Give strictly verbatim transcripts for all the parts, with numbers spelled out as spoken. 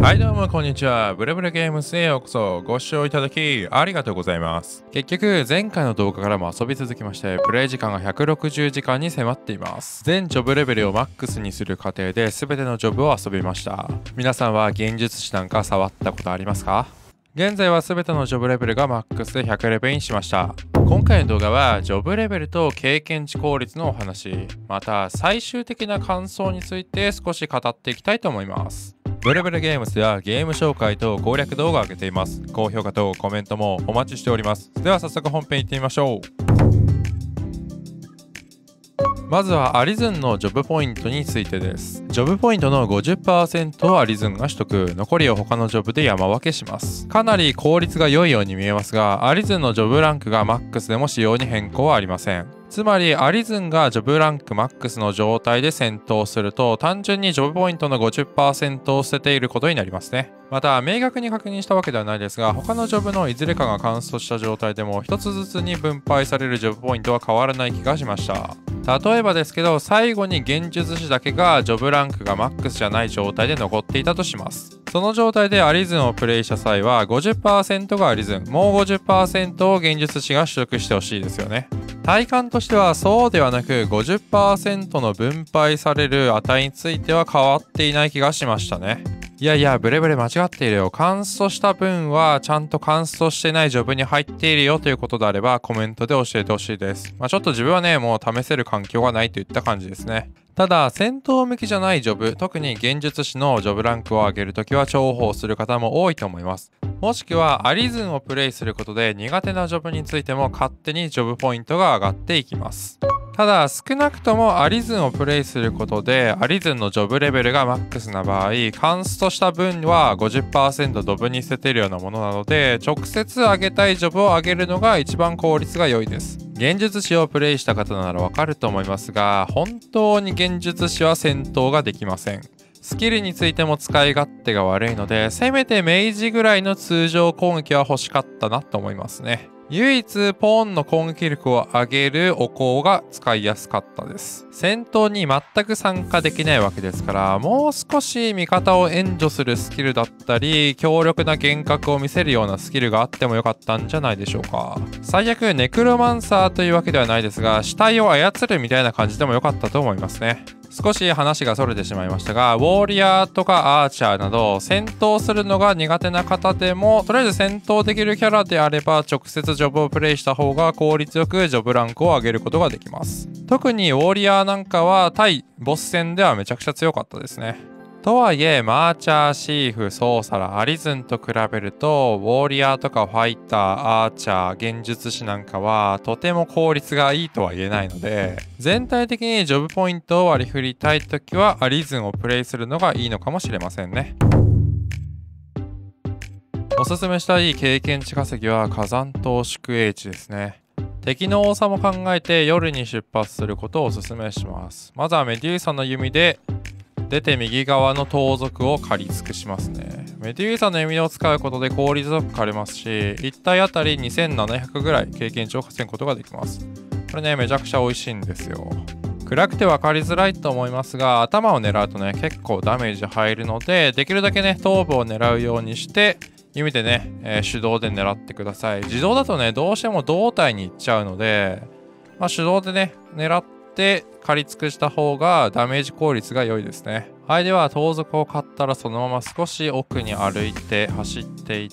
はいどうもこんにちは。ブレブレゲームスへようこそ。ご視聴いただきありがとうございます。結局前回の動画からも遊び続きまして、プレイ時間がひゃくろくじゅうじかんに迫っています。全ジョブレベルをマックスにする過程で全てのジョブを遊びました。皆さんは現実師なんか触ったことありますか？現在は全てのジョブレベルがマックスでひゃくレベルにしました。今回の動画はジョブレベルと経験値効率のお話、また最終的な感想について少し語っていきたいと思います。ブレブレゲームスではゲーム紹介と攻略動画を上げています。高評価とコメントもお待ちしております。では早速本編行ってみましょう。まずはアリズンのジョブポイントについてです。ジョブポイントの ごじゅっパーセント をアリズンが取得、残りを他のジョブで山分けします。かなり効率が良いように見えますが、アリズンのジョブランクがマックスでも仕様に変更はありません。つまりアリズンがジョブランクマックスの状態で戦闘すると、単純にジョブポイントの ごじゅっパーセント を捨てていることになりますね。また明確に確認したわけではないですが、他のジョブのいずれかがカンストした状態でもひとつずつに分配されるジョブポイントは変わらない気がしました。例えばですけど、最後に現術師だけがジョブランクがマックスじゃない状態で残っていたとします。その状態でアリズンをプレイした際は ごじゅっパーセント がアリズン、もう ごじゅっパーセント を現術師が取得してほしいですよね。体感としてはそうではなく ごじゅっパーセント の分配される値については変わっていない気がしましたね。いやいやブレブレ間違っているよ。カンストした分はちゃんとカンストしてないジョブに入っているよということであればコメントで教えてほしいです。まあ、ちょっと自分はねもう試せる環境がないといった感じですね。ただ戦闘向きじゃないジョブ、特に現術師のジョブランクを上げるときは重宝する方も多いと思います。もしくはアリズンをプレイすることで苦手なジョブについても勝手にジョブポイントが上がっていきます。ただ少なくともアリズンをプレイすることでアリズンのジョブレベルがマックスな場合、カンストした分は ごじゅっパーセント ドブに捨てているようなものなので、直接上げたいジョブを上げるのが一番効率が良いです。現術師をプレイした方ならわかると思いますが、本当に現術師は戦闘ができません。スキルについても使い勝手が悪いので、せめて明治ぐらいの通常攻撃は欲しかったなと思いますね。唯一ポーンの攻撃力を上げるお香が使いやすかったです。戦闘に全く参加できないわけですから、もう少し味方を援助するスキルだったり強力な幻覚を見せるようなスキルがあってもよかったんじゃないでしょうか。最悪ネクロマンサーというわけではないですが、死体を操るみたいな感じでもよかったと思いますね。少し話がそれてしまいましたが、ウォーリアーとかアーチャーなど戦闘するのが苦手な方でも、とりあえず戦闘できるキャラであれば直接ジョブをプレイした方が効率よくジョブランクを上げることができます。特にウォーリアーなんかは対ボス戦ではめちゃくちゃ強かったですね。とはいえマーチャー、シーフ、ソーサラ、アリズンと比べるとウォーリアーとかファイター、アーチャー、現術師なんかはとても効率がいいとは言えないので、全体的にジョブポイントを割り振りたいときはアリズンをプレイするのがいいのかもしれませんね。おすすめしたい経験値稼ぎは火山島宿営地ですね。敵の多さも考えて夜に出発することをおすすめします。まずはメデューサの弓で出て右側の盗賊を狩り尽くしますね。メデューサの弓を使うことで効率よく狩れますし、いったいあたりにせんななひゃくぐらい経験値を稼ぐことができます。これねめちゃくちゃ美味しいんですよ。暗くて分かりづらいと思いますが、頭を狙うとね結構ダメージ入るので、できるだけね頭部を狙うようにして弓でね、えー、手動で狙ってください。自動だとねどうしても胴体に行っちゃうので、まあ、手動でね狙って狩り尽くした方がダメージ効率が良いですね。はい、では盗賊を買ったらそのまま少し奥に歩いて走っていって、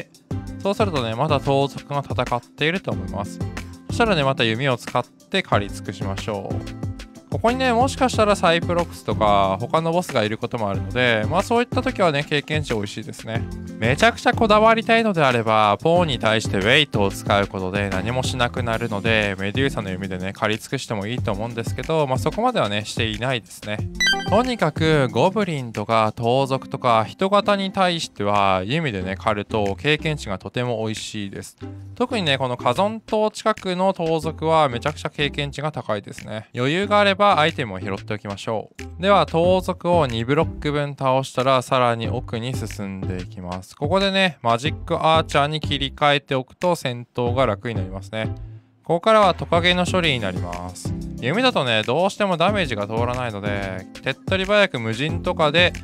そうするとねまだ盗賊が戦っていると思います。そしたらねまた弓を使って狩り尽くしましょう。ここにねもしかしたらサイプロックスとか他のボスがいることもあるので、まあそういった時はね経験値美味しいですね。めちゃくちゃこだわりたいのであればポーンに対してウェイトを使うことで何もしなくなるので、メデューサの弓でね狩り尽くしてもいいと思うんですけど、まあそこまではねしていないですね。とにかくゴブリンとか盗賊とか人型に対しては弓でね狩ると経験値がとても美味しいです。特にねこの火山島近くの盗賊はめちゃくちゃ経験値が高いですね。余裕があればアイテムを拾っておきましょう。では盗賊をにブロック分倒したらさらに奥に進んでいきます。ここでねマジックアーチャーに切り替えておくと戦闘が楽になりますね。ここからはトカゲの処理になります。弓だとねどうしてもダメージが通らないので、手っ取り早く無人とかで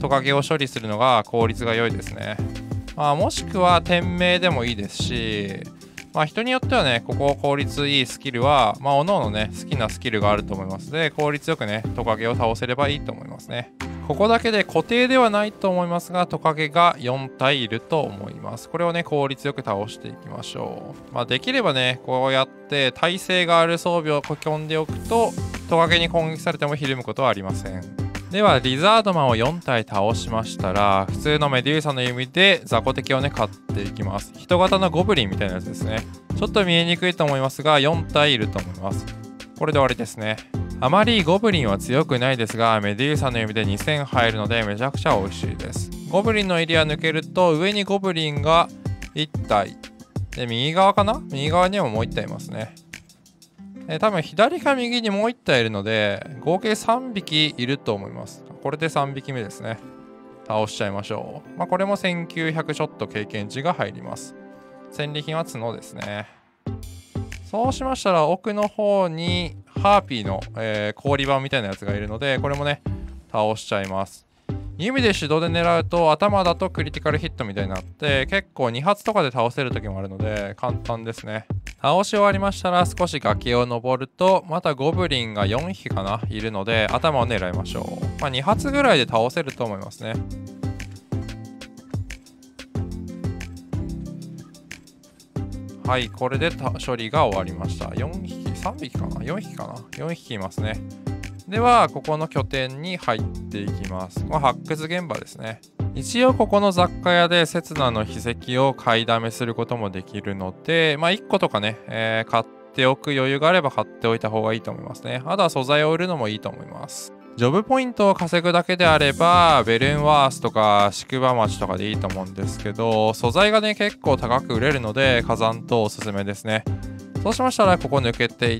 トカゲを処理するのが効率が良いですね。まあ、もしくは天命でもいいですし、まあ、人によってはね、ここ効率いいスキルは、まあ、各々ね、好きなスキルがあると思いますので、効率よくね、トカゲを倒せればいいと思いますね。ここだけで固定ではないと思いますが、トカゲがよん体いると思います。これをね、効率よく倒していきましょう。まあ、できればね、こうやって耐性がある装備をこき込んでおくと、トカゲに攻撃されてもひるむことはありません。では、リザードマンをよん体倒しましたら、普通のメデューサの弓で雑魚敵をね、買っていきます。人型のゴブリンみたいなやつですね。ちょっと見えにくいと思いますが、よん体いると思います。これで終わりですね。あまりゴブリンは強くないですが、メデューサの弓でにせん入るのでめちゃくちゃ美味しいです。ゴブリンのエリア抜けると、上にゴブリンがいち体。で、右側かな？右側にももういち体いますね。えー、多分左か右にもういち体いるので、合計さんびきいると思います。これでさんびきめですね。倒しちゃいましょう。まあ、これもせんきゅうひゃくちょっと経験値が入ります。戦利品は角ですね。そうしましたら、奥の方にハーピーの、えー、氷板みたいなやつがいるので、これもね、倒しちゃいます。弓で手動で狙うと、頭だとクリティカルヒットみたいになって、結構に発とかで倒せる時もあるので、簡単ですね。倒し終わりましたら、少し崖を登ると、またゴブリンがよん匹かな、いるので、頭を狙いましょう。まあ、に発ぐらいで倒せると思いますね。はい、これで処理が終わりました。よん匹、さんびきかな ?よん 匹かな ?よん 匹いますね。では、ここの拠点に入っていきます。これ発掘現場ですね。一応、ここの雑貨屋で刹那の秘跡を買いだめすることもできるので、まあ、いっことかね、えー、買っておく余裕があれば買っておいた方がいいと思いますね。あとは素材を売るのもいいと思います。ジョブポイントを稼ぐだけであれば、ベルンワースとか宿場町とかでいいと思うんですけど、素材がね、結構高く売れるので、火山島おすすめですね。そうしましたら、ここ抜けていって、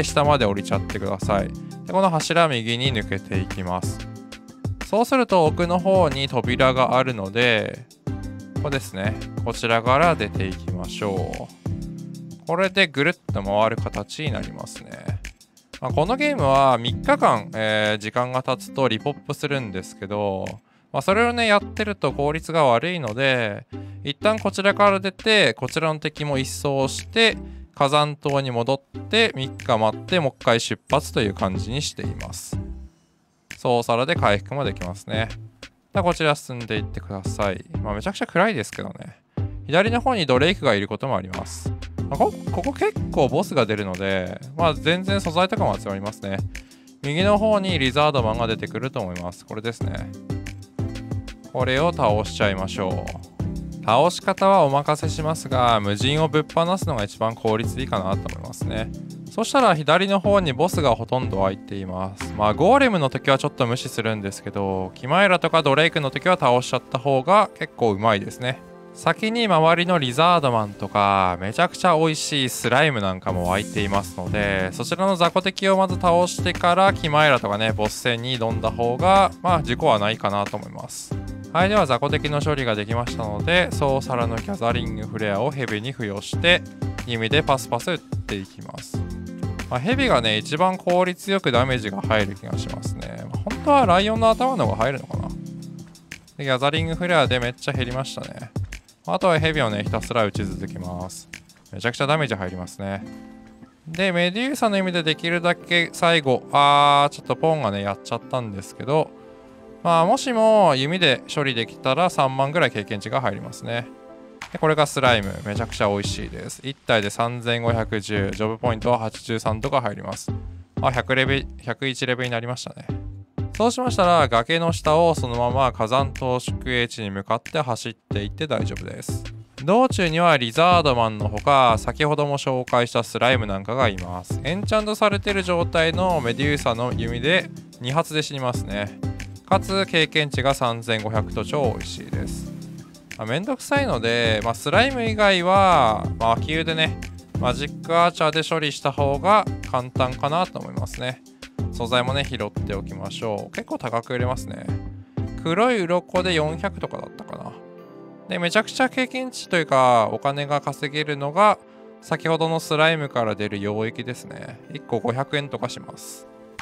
下まで降りちゃってください。で、この柱右に抜けていきます。そうすると、奥の方に扉があるので、ここですね。こちらから出ていきましょう。これでぐるっと回る形になりますね。まあ、このゲームはみっかかん、えー、時間が経つとリポップするんですけど、まあ、それをね、やってると効率が悪いので、一旦こちらから出て、こちらの敵も一掃して、火山島に戻ってみっか待って、もう一回出発という感じにしています。そうさらで回復もできますね。ではこちら進んでいってください。まあ、めちゃくちゃ暗いですけどね。左の方にドレイクがいることもあります。ここ、ここ結構ボスが出るので、まあ全然素材とかも集まりますね。右の方にリザードマンが出てくると思います。これですね。これを倒しちゃいましょう。倒し方はお任せしますが、無人をぶっ放すのが一番効率いいかなと思いますね。そしたら左の方にボスがほとんど空いています。まあゴーレムの時はちょっと無視するんですけど、キマイラとかドレイクの時は倒しちゃった方が結構うまいですね。先に周りのリザードマンとかめちゃくちゃ美味しいスライムなんかも湧いていますので、そちらの雑魚敵をまず倒してからキマイラとかねボス戦に挑んだ方がまあ事故はないかなと思います。はい、では雑魚敵の処理ができましたので、ソーサラのギャザリングフレアをヘビに付与して弓でパスパス打っていきます。まあ、ヘビがね一番効率よくダメージが入る気がしますね。まあ、本当はライオンの頭の方が入るのかな。でギャザリングフレアでめっちゃ減りましたね。あとはヘビをね、ひたすら打ち続けます。めちゃくちゃダメージ入りますね。で、メデューサの意味でできるだけ最後、あー、ちょっとポンがね、やっちゃったんですけど、まあ、もしも弓で処理できたらさんまんぐらい経験値が入りますね。で、これがスライム。めちゃくちゃ美味しいです。いち体でさんぜんごひゃくじゅう、ジョブポイントははちじゅうさんとか入ります。あ、ひゃくレベル、ひゃくいちレベルになりましたね。そうしましたら崖の下をそのまま火山島宿営地に向かって走っていって大丈夫です。道中にはリザードマンのほか先ほども紹介したスライムなんかがいます。エンチャントされている状態のメデューサの弓でに発で死にますね。かつ経験値がさんぜんごひゃくと超美味しいです。まあ、めんどくさいので、まあ、スライム以外は、まあ、秋湯でねマジックアーチャーで処理した方が簡単かなと思いますね。素材もね拾っておきましょう。結構高く売れますね。黒い鱗でよんひゃくとかだったかな。でめちゃくちゃ経験値というかお金が稼げるのが先ほどのスライムから出る溶液ですね。いっこごひゃくえんとかします。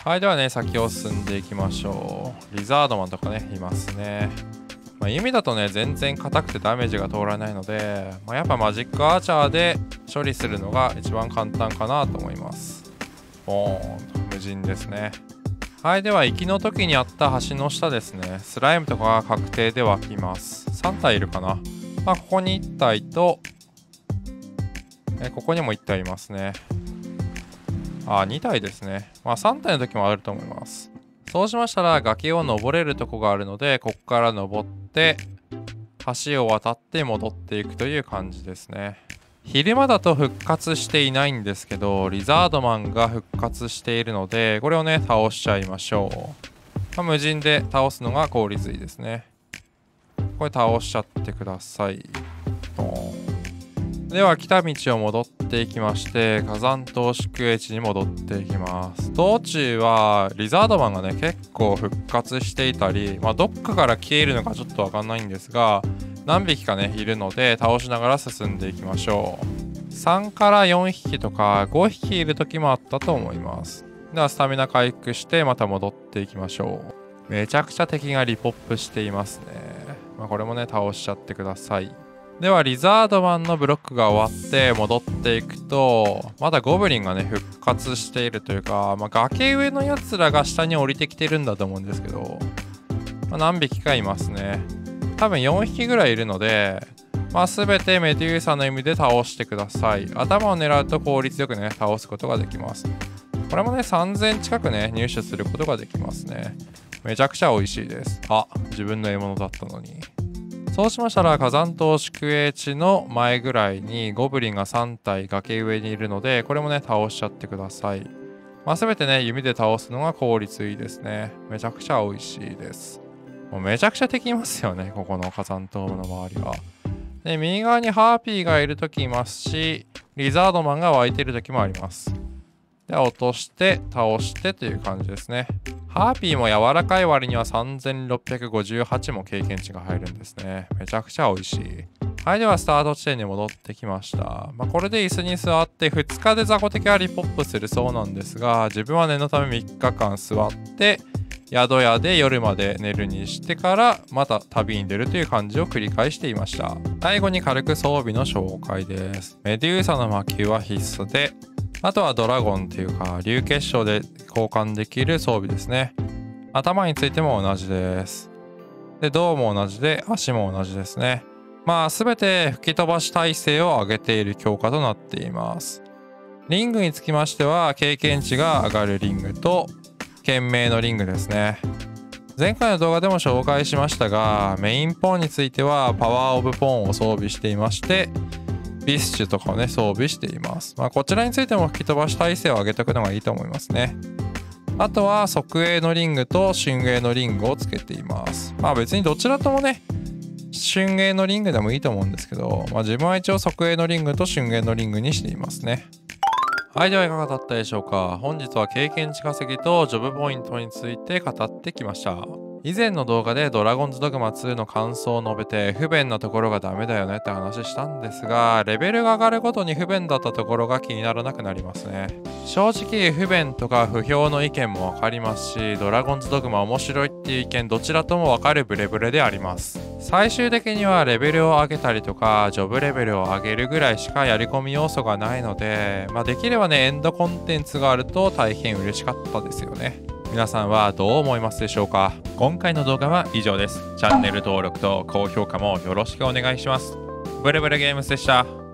はい、ではね、先を進んでいきましょう。リザードマンとかね、いますね。まあ、弓だとね、全然硬くてダメージが通らないので、まあ、やっぱマジックアーチャーで処理するのが一番簡単かなと思います。ボーンと無人ですね。はい、では行きの時にあった橋の下ですね。スライムとかが確定で湧きます。さん体いるかな。まあ、ここにいち体と、えここにもいち体いますね。あ、に体ですね。まあさん体の時もあると思います。そうしましたら崖を登れるとこがあるので、ここから登って橋を渡って戻っていくという感じですね。昼間だと復活していないんですけど、リザードマンが復活しているので、これをね倒しちゃいましょう。まあ、無人で倒すのが効率いいですね。これ倒しちゃってください。では来た道を戻っていきまして、火山島宿営地に戻っていきます。道中はリザードマンがね結構復活していたり、まあ、どっかから消えるのかちょっとわかんないんですが、何匹かねいるので倒しながら進んでいきましょう。さんからよんひきとかごひきいる時もあったと思います。ではスタミナ回復してまた戻っていきましょう。めちゃくちゃ敵がリポップしていますね。まあ、これもね倒しちゃってください。ではリザードマンのブロックが終わって戻っていくと、まだゴブリンがね復活しているというか、まあ、崖上のやつらが下に降りてきてるんだと思うんですけど、まあ、何匹かいますね。多分よんひきぐらいいるので、まあ、全てメデューサの意味で倒してください。頭を狙うと効率よくね倒すことができます。これもねさんぜん近くね入手することができますね。めちゃくちゃ美味しいです。あ、自分の獲物だったのに。そうしましたら火山島宿営地の前ぐらいにゴブリンがさん体崖上にいるので、これもね倒しちゃってください。まあ、全てね弓で倒すのが効率いいですね。めちゃくちゃ美味しいです。もうめちゃくちゃ敵いますよね、ここの火山島の周りは。で右側にハーピーがいる時いますし、リザードマンが湧いている時もあります。で落として倒してという感じですね。ハーピーも柔らかい割にはさんぜんろっぴゃくごじゅうはちも経験値が入るんですね。めちゃくちゃ美味しい。はい、ではスタート地点に戻ってきました。まあ、これで椅子に座ってふつかで雑魚敵はリポップするそうなんですが、自分は念のためみっかかん座って宿屋で夜まで寝るにしてからまた旅に出るという感じを繰り返していました。最後に軽く装備の紹介です。メデューサの魔球は必須で、あとはドラゴンっていうか竜結晶で交換できる装備ですね。頭についても同じです。で胴も同じで足も同じですね。まあ全て吹き飛ばし耐性を上げている強化となっています。リングにつきましては経験値が上がるリングと懸命のリングですね。前回の動画でも紹介しましたが、メインポーンについてはパワーオブポーンを装備していまして、ビスチュとかをね装備しています。まあこちらについても吹き飛ばし耐性を上げておくのがいいと思いますね。あとは側衛のリングと瞬衛のリングをつけています。まあ別にどちらともね瞬衛のリングでもいいと思うんですけど、まあ自分は一応側衛のリングと瞬衛のリングにしていますね。はい、ではいかがだったでしょうか。本日は経験値稼ぎとジョブポイントについて語ってきました。以前の動画でドラゴンズドグマツーの感想を述べて不便なところがダメだよねって話したんですが、レベルが上がるごとに不便だったところが気にならなくなりますね。正直不便とか不評の意見もわかりますし、ドラゴンズドグマ面白いっていう意見どちらともわかるブレブレであります。最終的にはレベルを上げたりとかジョブレベルを上げるぐらいしかやり込み要素がないので、まあ、できればねエンドコンテンツがあると大変嬉しかったですよね。皆さんはどう思いますでしょうか。今回の動画は以上です。チャンネル登録と高評価もよろしくお願いします。ブレブレゲームズでした。